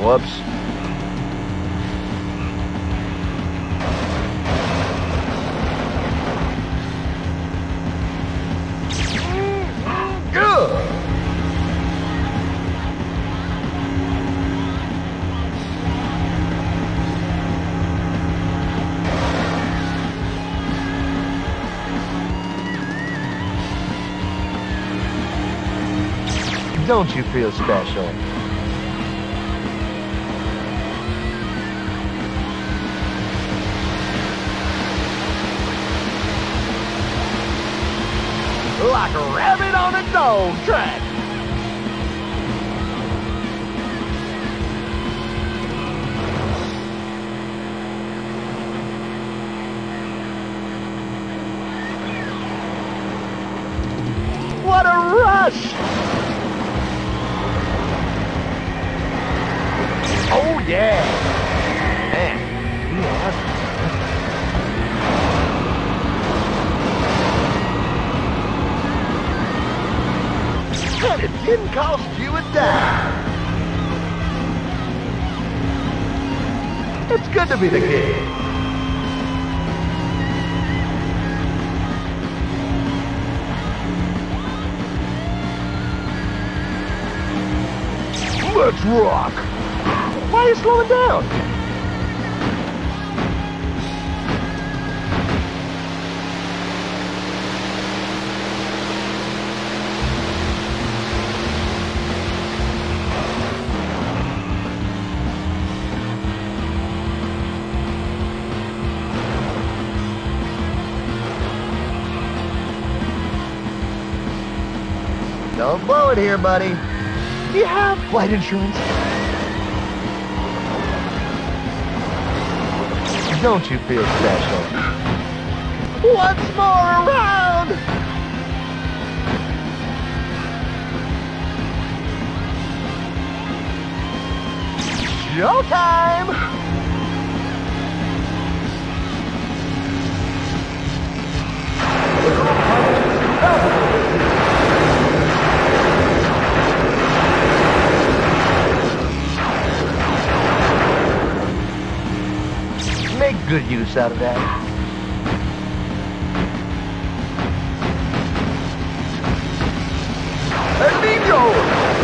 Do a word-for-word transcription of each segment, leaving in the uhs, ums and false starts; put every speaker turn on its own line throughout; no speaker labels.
Whoops. Good. Don't you feel special? Like a rabbit on a dog track. What a rush! Oh yeah! Man, he has and it didn't cost you a dime. It's good to be the king. Let's rock. Why are you slowing down? Don't blow it here, buddy. Do you have flight insurance? Don't you feel special? Once more around! Showtime! Make good use out of that. Amigo!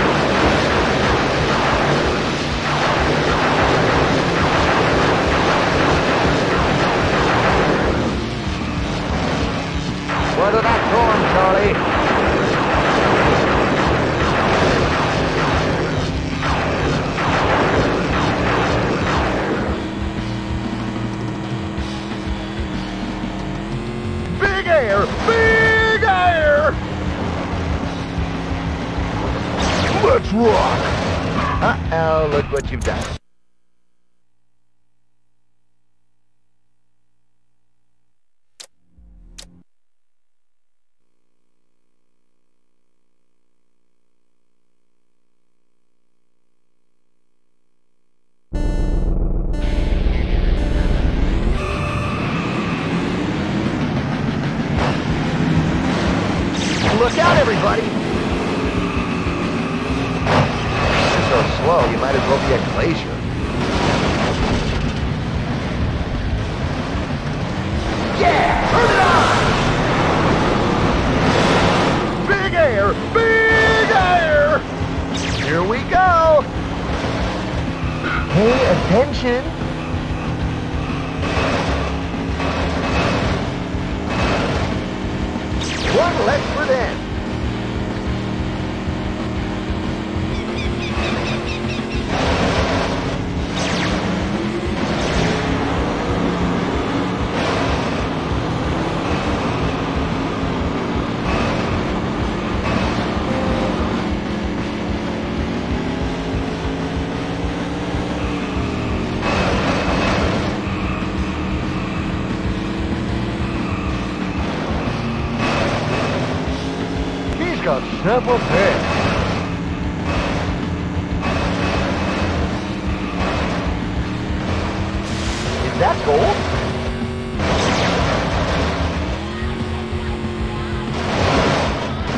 Weather that storm, Charlie. Air, big air! Let's rock! Uh-oh, look what you've done. Look out, everybody! You're so slow, you might as well be a glacier. Yeah! Turn it on! Big air! Big air! Here we go! Pay attention! One less for them. Got several pairs. Is that gold?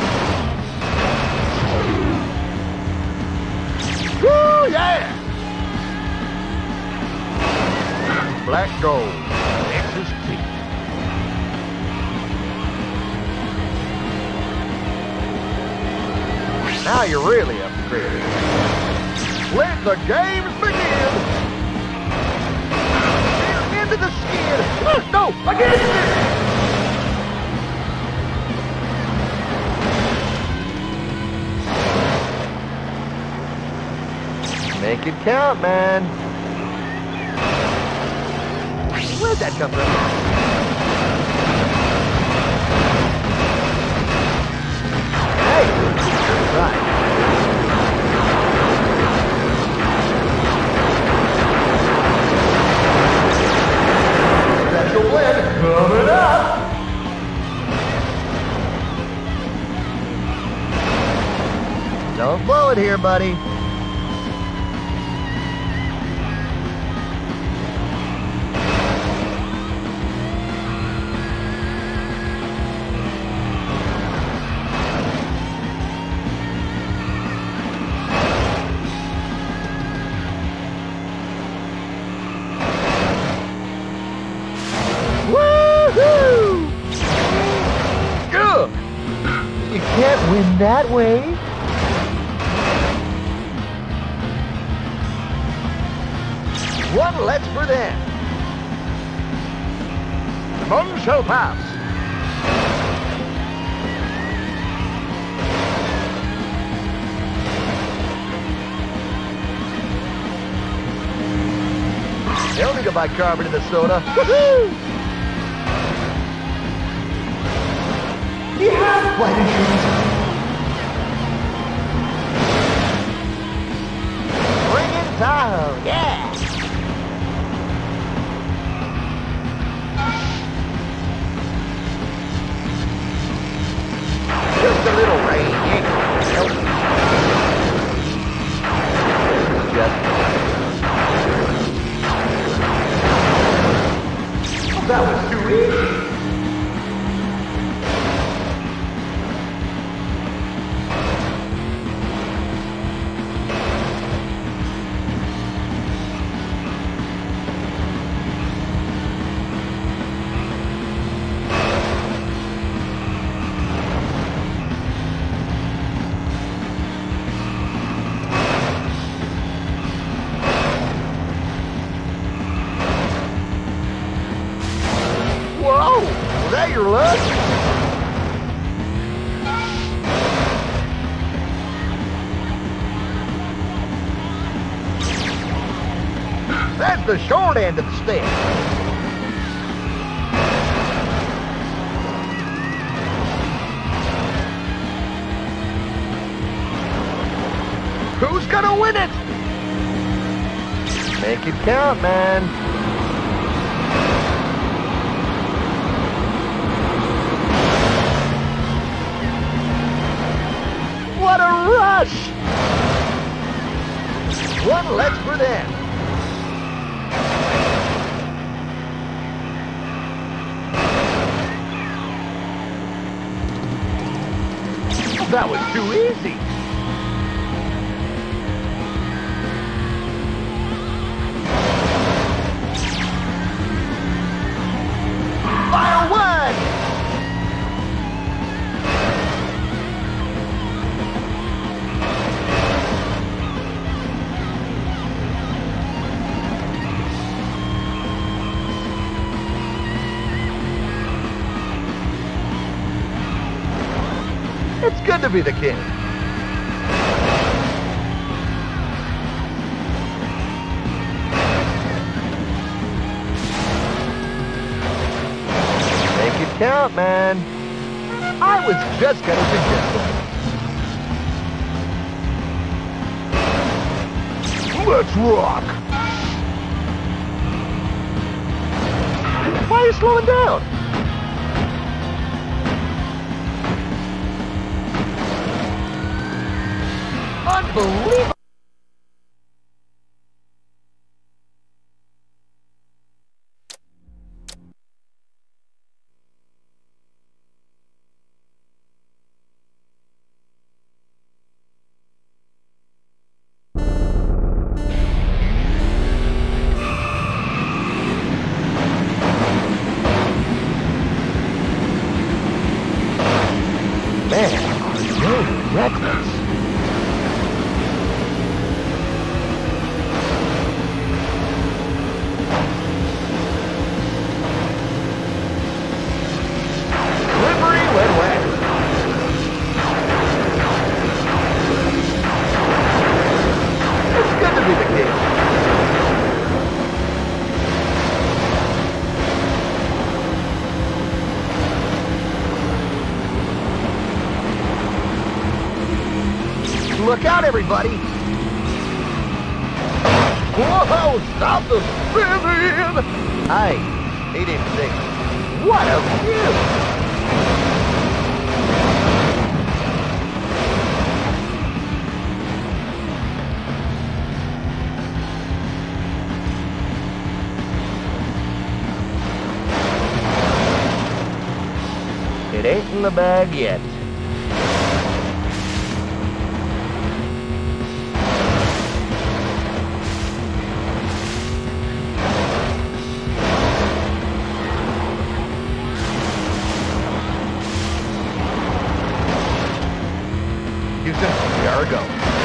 Woo, yeah! go. Texas T. Now you're really upgraded. Let the games begin. Into the skid. No, against it. Make it count, man. Where'd that come from? Hey, right. Special win coming up. Don't blow it here, buddy. Can't win that way. One less for them. None shall pass. They'll need to buy carbon in the soda. Woohoo! Yeah, why did you? Bring in Tahoe, yeah! Just a little rain, ain't gonna help. Just... Oh, that was too easy. Is that your luck? That's the short end of the stick. Who's gonna win it? Make it count, man. What a rush! One less for them. That was too easy. Final one! It's good to be the king. Make it count, man. I was just gonna suggest that. Let's rock. Why are you slowing down? Unbelievable! Man, you're reckless. Slippery when wet. It's good to be the king. Look out, everybody! Whoa! Stop the spinning! Hey, he didn't see me. What a view! It ain't in the bag yet. Houston, we are a go.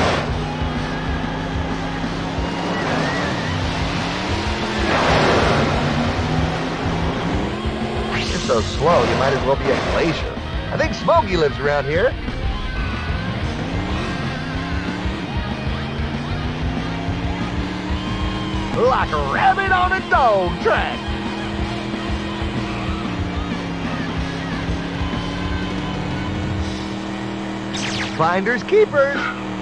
You're so slow, you might as well be a glacier. I think Smokey lives around here. Like a rabbit on a dog track. Finders keepers.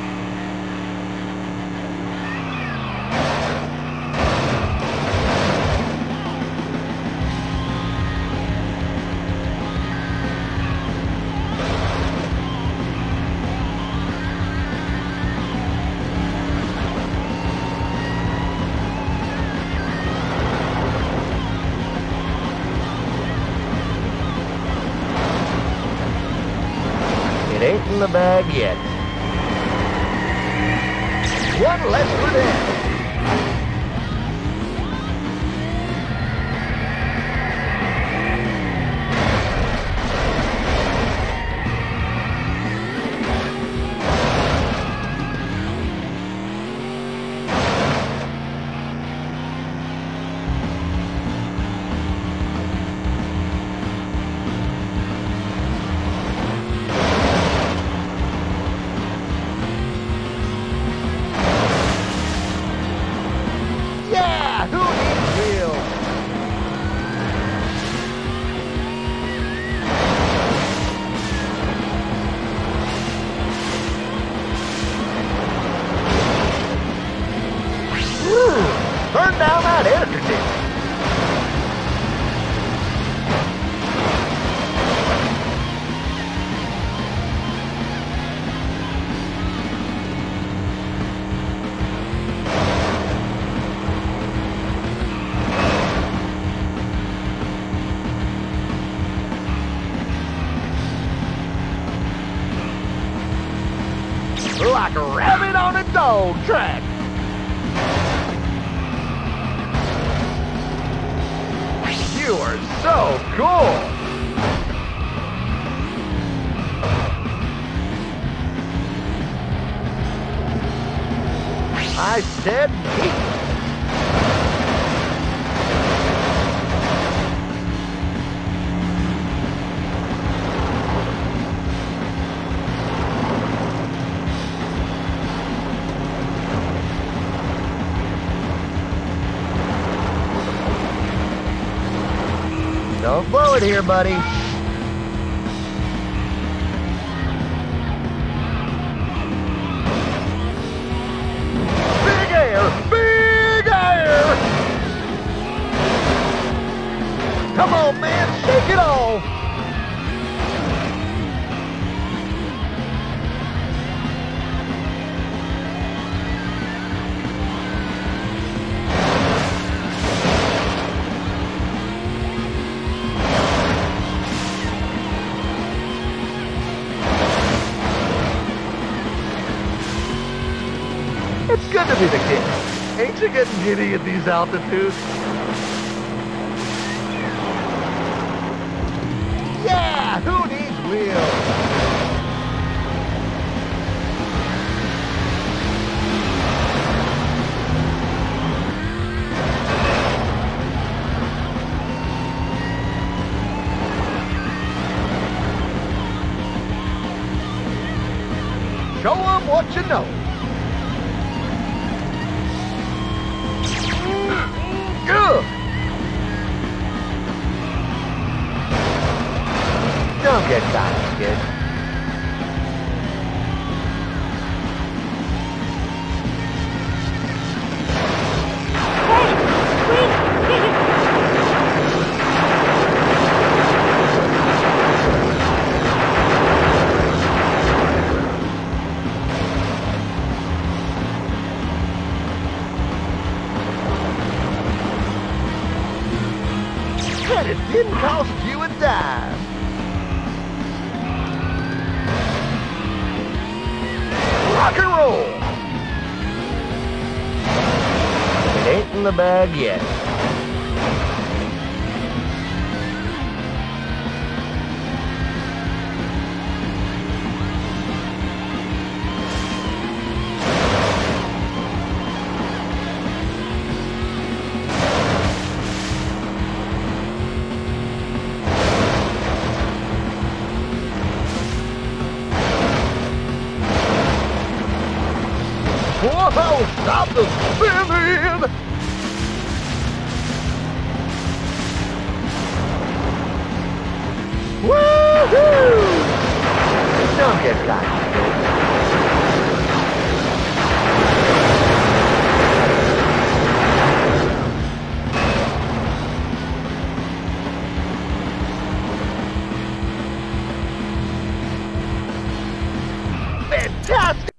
It ain't in the bag yet. One less for them. Turn down that air conditioner. Like a rabbit on a dog track. You are so cool! I said meat. Don't blow it here, buddy. Big air! Big air! Come on, man, shake it off! It's good to be the king. Ain't you getting giddy at these altitudes? Yeah, who needs wheels? Show 'em what you know. Good. Don't get cocky, kid. And it didn't cost you a dime. Rock and roll. It ain't in the bag yet. Whoa, stop the spinning! Woohoo! Don't get cocky, kid. Fantastic!